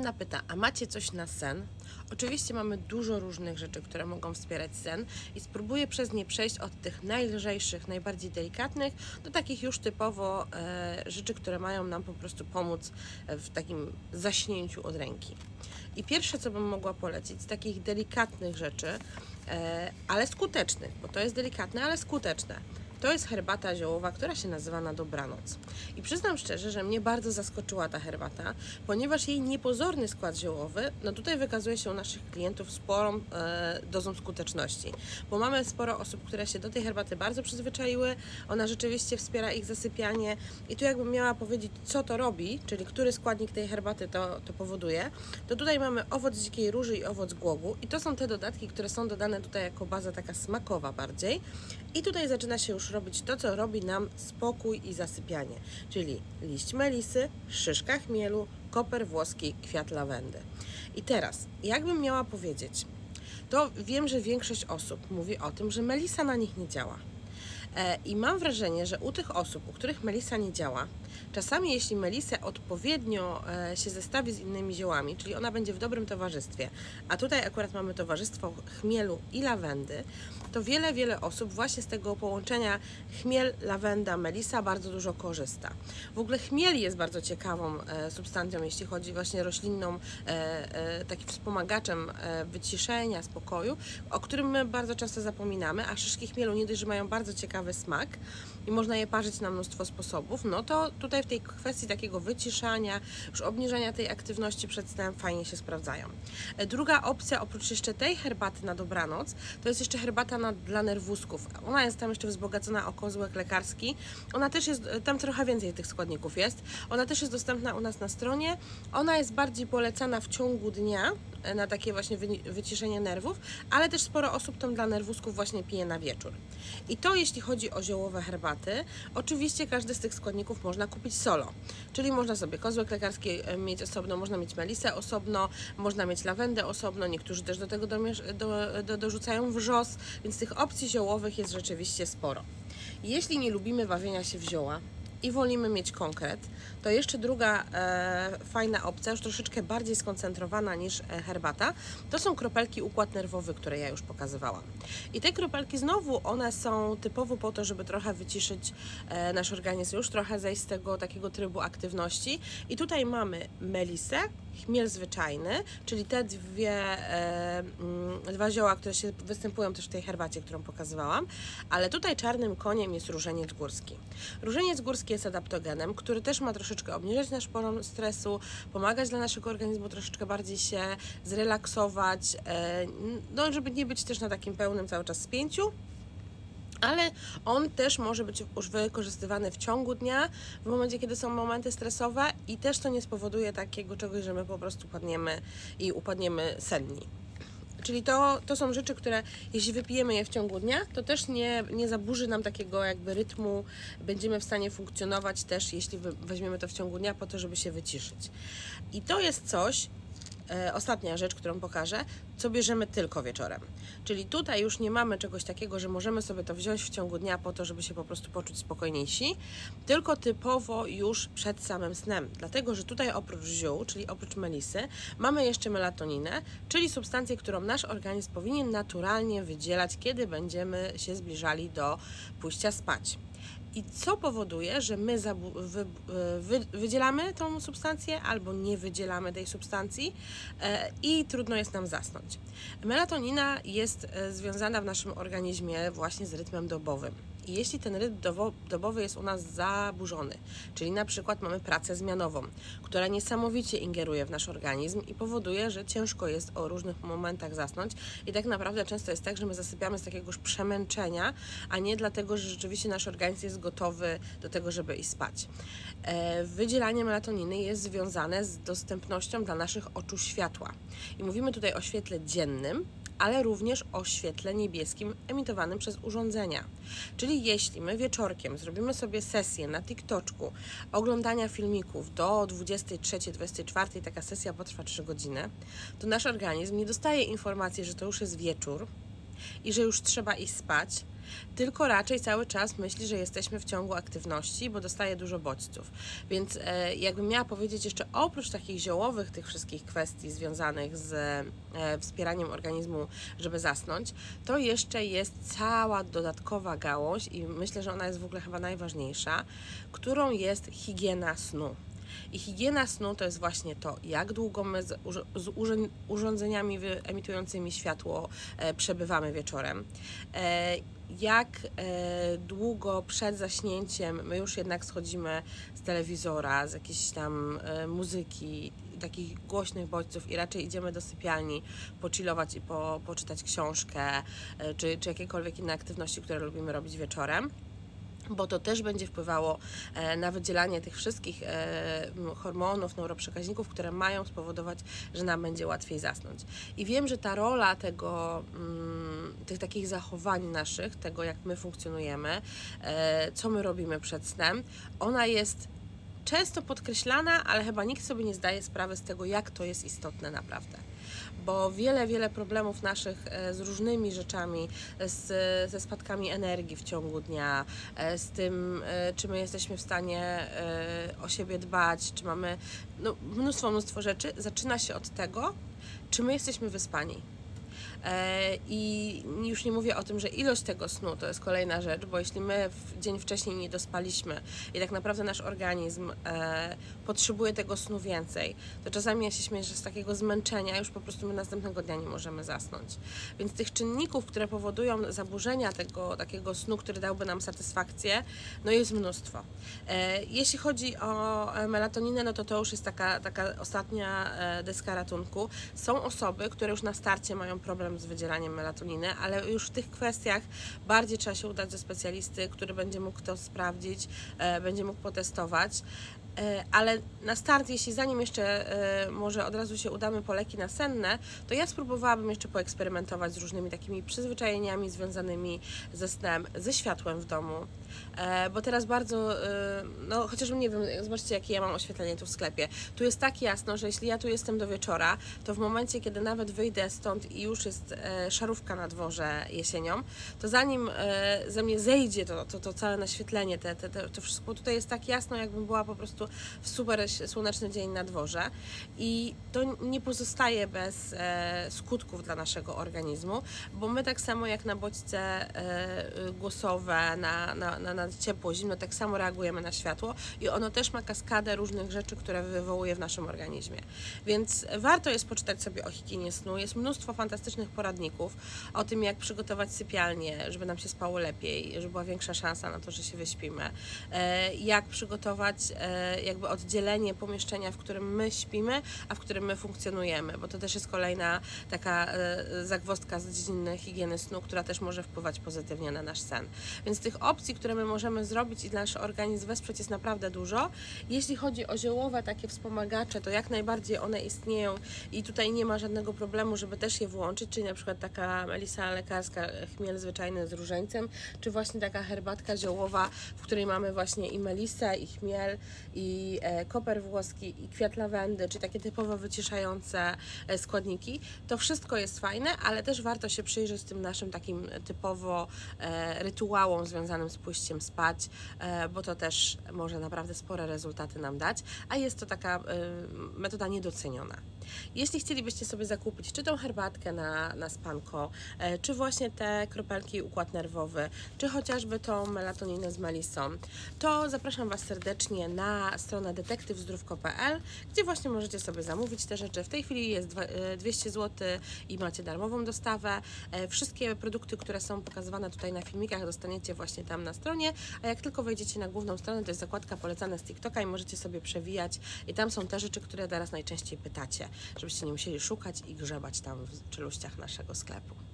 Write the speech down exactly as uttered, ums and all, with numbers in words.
Anna pyta, a macie coś na sen? Oczywiście mamy dużo różnych rzeczy, które mogą wspierać sen i spróbuję przez nie przejść od tych najlżejszych, najbardziej delikatnych do takich już typowo e, rzeczy, które mają nam po prostu pomóc w takim zaśnięciu od ręki. I pierwsze, co bym mogła polecić z takich delikatnych rzeczy, e, ale skutecznych, bo to jest delikatne, ale skuteczne, to jest herbata ziołowa, która się nazywa na dobranoc. I przyznam szczerze, że mnie bardzo zaskoczyła ta herbata, ponieważ jej niepozorny skład ziołowy, no tutaj wykazuje się u naszych klientów sporą e, dozą skuteczności. Bo mamy sporo osób, które się do tej herbaty bardzo przyzwyczaiły, ona rzeczywiście wspiera ich zasypianie i tu jakbym miała powiedzieć, co to robi, czyli który składnik tej herbaty to, to powoduje, to tutaj mamy owoc dzikiej róży i owoc głogu i to są te dodatki, które są dodane tutaj jako baza taka smakowa bardziej. I tutaj zaczyna się już robić to, co robi nam spokój i zasypianie, czyli liść melisy, szyszka chmielu, koper włoski, kwiat lawendy. I teraz, jakbym miała powiedzieć, to wiem, że większość osób mówi o tym, że melisa na nich nie działa. I mam wrażenie, że u tych osób, u których melisa nie działa, czasami jeśli melisę odpowiednio się zestawi z innymi ziołami, czyli ona będzie w dobrym towarzystwie, a tutaj akurat mamy towarzystwo chmielu i lawendy, to wiele, wiele osób właśnie z tego połączenia chmiel, lawenda, melisa bardzo dużo korzysta. W ogóle chmiel jest bardzo ciekawą substancją, jeśli chodzi właśnie roślinną, takim wspomagaczem wyciszenia, spokoju, o którym my bardzo często zapominamy, a szyszki chmielu nie dość, że mają bardzo ciekawy smak i można je parzyć na mnóstwo sposobów, no to tutaj w tej kwestii takiego wyciszania, już obniżania tej aktywności przed snem fajnie się sprawdzają. Druga opcja, oprócz jeszcze tej herbaty na dobranoc, to jest jeszcze herbata na, dla nerwusków. Ona jest tam jeszcze wzbogacona o kozłek lekarski. Ona też jest, tam trochę więcej tych składników jest. Ona też jest dostępna u nas na stronie. Ona jest bardziej polecana w ciągu dnia, na takie właśnie wyciszenie nerwów, ale też sporo osób tą dla nerwusków właśnie pije na wieczór. I to jeśli chodzi o ziołowe herbaty, oczywiście każdy z tych składników można kupić solo, czyli można sobie kozłek lekarski mieć osobno, można mieć melisę osobno, można mieć lawendę osobno, niektórzy też do tego do, do, do, dorzucają wrzos, więc tych opcji ziołowych jest rzeczywiście sporo. Jeśli nie lubimy bawienia się w zioła i wolimy mieć konkret, to jeszcze druga e, fajna opcja, już troszeczkę bardziej skoncentrowana niż e, herbata, to są kropelki układ nerwowy, które ja już pokazywałam. I te kropelki znowu, one są typowo po to, żeby trochę wyciszyć e, nasz organizm, już trochę zejść z tego takiego trybu aktywności. I tutaj mamy melisę, chmiel zwyczajny, czyli te dwie, e, m, dwa zioła, które się występują też w tej herbacie, którą pokazywałam, ale tutaj czarnym koniem jest różeniec górski. Różeniec górski jest adaptogenem, który też ma troszeczkę obniżać nasz poziom stresu, pomagać dla naszego organizmu troszeczkę bardziej się zrelaksować, e, no żeby nie być też na takim pełnym cały czas spięciu. Ale on też może być już wykorzystywany w ciągu dnia, w momencie, kiedy są momenty stresowe i też to nie spowoduje takiego czegoś, że my po prostu padniemy i upadniemy senni. Czyli to, to są rzeczy, które jeśli wypijemy je w ciągu dnia, to też nie, nie zaburzy nam takiego jakby rytmu, będziemy w stanie funkcjonować też, jeśli weźmiemy to w ciągu dnia po to, żeby się wyciszyć. I to jest coś, E, ostatnia rzecz, którą pokażę, co bierzemy tylko wieczorem. Czyli tutaj już nie mamy czegoś takiego, że możemy sobie to wziąć w ciągu dnia po to, żeby się po prostu poczuć spokojniejsi, tylko typowo już przed samym snem. Dlatego, że tutaj oprócz ziół, czyli oprócz melisy, mamy jeszcze melatoninę, czyli substancję, którą nasz organizm powinien naturalnie wydzielać, kiedy będziemy się zbliżali do pójścia spać. I co powoduje, że my wy wy wydzielamy tą substancję albo nie wydzielamy tej substancji e, i trudno jest nam zasnąć. Melatonina jest e, związana w naszym organizmie właśnie z rytmem dobowym. I jeśli ten rytm dobowy jest u nas zaburzony, czyli na przykład mamy pracę zmianową, która niesamowicie ingeruje w nasz organizm i powoduje, że ciężko jest o różnych momentach zasnąć i tak naprawdę często jest tak, że my zasypiamy z takiego już przemęczenia, a nie dlatego, że rzeczywiście nasz organizm jest gotowy do tego, żeby iść spać. Wydzielanie melatoniny jest związane z dostępnością dla naszych oczu światła. I mówimy tutaj o świetle dziennym, ale również o świetle niebieskim emitowanym przez urządzenia. Czyli jeśli my wieczorkiem zrobimy sobie sesję na TikToku oglądania filmików do dwudziestej trzeciej, dwudziestej czwartej, taka sesja potrwa trzy godziny, to nasz organizm nie dostaje informacji, że to już jest wieczór i że już trzeba iść spać, tylko raczej cały czas myśli, że jesteśmy w ciągu aktywności, bo dostaje dużo bodźców. Więc e, jakbym miała powiedzieć jeszcze oprócz takich ziołowych tych wszystkich kwestii związanych z e, wspieraniem organizmu, żeby zasnąć, to jeszcze jest cała dodatkowa gałąź i myślę, że ona jest w ogóle chyba najważniejsza, którą jest higiena snu. I higiena snu to jest właśnie to, jak długo my z, z urządzeniami emitującymi światło e, przebywamy wieczorem, e, jak e, długo przed zaśnięciem my już jednak schodzimy z telewizora, z jakiejś tam e, muzyki, takich głośnych bodźców i raczej idziemy do sypialni pochillować i po, poczytać książkę, e, czy, czy jakiekolwiek inne aktywności, które lubimy robić wieczorem, bo to też będzie wpływało na wydzielanie tych wszystkich hormonów, neuroprzekaźników, które mają spowodować, że nam będzie łatwiej zasnąć. I wiem, że ta rola tego, tych takich zachowań naszych, tego jak my funkcjonujemy, co my robimy przed snem, ona jest często podkreślana, ale chyba nikt sobie nie zdaje sprawy z tego, jak to jest istotne naprawdę. Bo wiele, wiele problemów naszych z różnymi rzeczami, z, ze spadkami energii w ciągu dnia, z tym, czy my jesteśmy w stanie o siebie dbać, czy mamy no, mnóstwo, mnóstwo rzeczy, zaczyna się od tego, czy my jesteśmy wyspani. I już nie mówię o tym, że ilość tego snu to jest kolejna rzecz, bo jeśli my w dzień wcześniej nie dospaliśmy i tak naprawdę nasz organizm e, potrzebuje tego snu więcej, to czasami ja się śmieję, że z takiego zmęczenia już po prostu my następnego dnia nie możemy zasnąć. Więc tych czynników, które powodują zaburzenia tego takiego snu, który dałby nam satysfakcję, no jest mnóstwo. E, jeśli chodzi o melatoninę, no to to już jest taka, taka ostatnia deska ratunku. Są osoby, które już na starcie mają problem z wydzielaniem melatoniny, ale już w tych kwestiach bardziej trzeba się udać do specjalisty, który będzie mógł to sprawdzić, e, będzie mógł potestować. Ale na start, jeśli zanim jeszcze może od razu się udamy po leki nasenne, to ja spróbowałabym jeszcze poeksperymentować z różnymi takimi przyzwyczajeniami związanymi ze snem, ze światłem w domu, bo teraz bardzo, no chociażbym nie wiem, zobaczcie jakie ja mam oświetlenie tu w sklepie, tu jest tak jasno, że jeśli ja tu jestem do wieczora, to w momencie, kiedy nawet wyjdę stąd i już jest szarówka na dworze jesienią, to zanim ze mnie zejdzie to, to, to całe naświetlenie, te, te, te, to wszystko tutaj jest tak jasno, jakbym była po prostu w super słoneczny dzień na dworze i to nie pozostaje bez e, skutków dla naszego organizmu, bo my tak samo jak na bodźce e, głosowe, na, na, na, na ciepło, zimno, tak samo reagujemy na światło i ono też ma kaskadę różnych rzeczy, które wywołuje w naszym organizmie. Więc warto jest poczytać sobie o higienie snu. Jest mnóstwo fantastycznych poradników o tym, jak przygotować sypialnię, żeby nam się spało lepiej, żeby była większa szansa na to, że się wyśpimy. E, jak przygotować e, jakby oddzielenie pomieszczenia, w którym my śpimy, a w którym my funkcjonujemy, bo to też jest kolejna taka e, zagwozdka z dziedziny higieny snu, która też może wpływać pozytywnie na nasz sen. Więc tych opcji, które my możemy zrobić i nasz organizm wesprzeć jest naprawdę dużo. Jeśli chodzi o ziołowe takie wspomagacze, to jak najbardziej one istnieją i tutaj nie ma żadnego problemu, żeby też je włączyć, czyli na przykład taka melisa lekarska, chmiel zwyczajny z różańcem, czy właśnie taka herbatka ziołowa, w której mamy właśnie i melisę, i chmiel, i e, koper włoski, i kwiat lawendy, czy takie typowo wyciszające e, składniki. To wszystko jest fajne, ale też warto się przyjrzeć tym naszym takim typowo e, rytuałom związanym z pójściem spać, e, bo to też może naprawdę spore rezultaty nam dać, a jest to taka e, metoda niedoceniona. Jeśli chcielibyście sobie zakupić czy tą herbatkę na, na spanko, e, czy właśnie te kropelki układ nerwowy, czy chociażby tą melatoninę z melisą, to zapraszam Was serdecznie na stronę detektyw zdrów kropka pe el, gdzie właśnie możecie sobie zamówić te rzeczy. W tej chwili jest dwieście złotych i macie darmową dostawę. E, wszystkie produkty, które są pokazywane tutaj na filmikach, dostaniecie właśnie tam na stronie, a jak tylko wejdziecie na główną stronę, to jest zakładka polecane z TikToka i możecie sobie przewijać i tam są te rzeczy, które teraz najczęściej pytacie, żebyście nie musieli szukać i grzebać tam w czeluściach naszego sklepu.